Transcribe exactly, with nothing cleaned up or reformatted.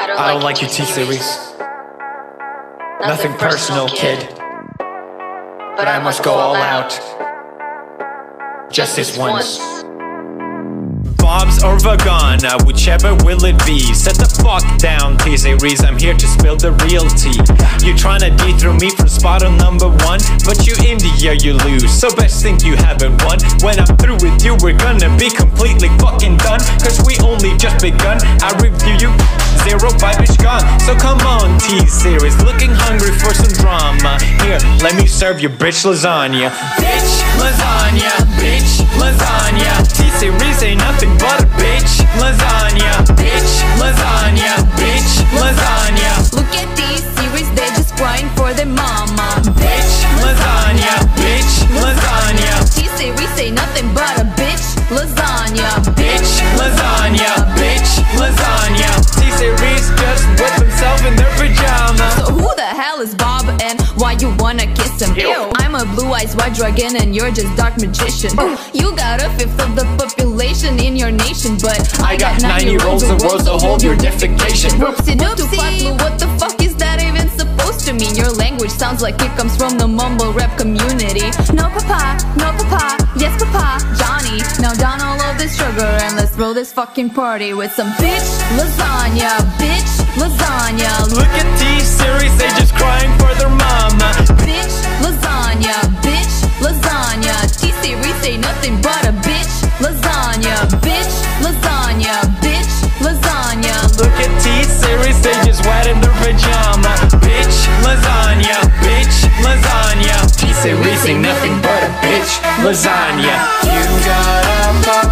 I don't, I don't like, like your T-series. Nothing, Nothing personal, kid. But I must go all out. Just this once. Bob's or Vagana, whichever will it be. Set the fuck down, T-series, I'm here to spill the real tea. You tryna dethrone me from spot on number one, but you India, you lose, so best think you haven't won. When I'm through with you, we're gonna be completely fucking done, cause we only just begun. I review you, zero vibe is gone. So come on, T-series, looking hungry for some drama. Here, let me serve you bitch lasagna. Bitch lasagna, bitch lasagna. T-series ain't nothing but a bitch lasagna. Bitch lasagna, bitch lasagna. Look at these series, they're just crying for their mama. Bitch lasagna, bitch lasagna. T-series ain't nothing but a bitch lasagna. Bitch lasagna, bitch lasagna. T-series just wet themselves in their pajamas. So who the hell is Bob and why you wanna kiss him? Ew. I'm a blue eyes white dragon and you're just dark magician. Ooh. You got a fifth of the population in your nation, but I got nine year olds the world to hold your defecation. Whoopsie doopsie. What the fuck is that even supposed to mean? Your language sounds like it comes from the mumble rap community. No papa, no papa, yes papa, Johnny. Now down all of this sugar and let's throw this fucking party with some bitch lasagna, bitch lasagna. Look at T-series, they just crying for their mama. Bitch lasagna, bitch lasagna. T-series ain't nothing but a bitch lasagna. Bitch lasagna, bitch lasagna. Look at T-series, they just wet in their pajama. Bitch lasagna, bitch lasagna. T-series ain't nothing but a bitch lasagna. You got a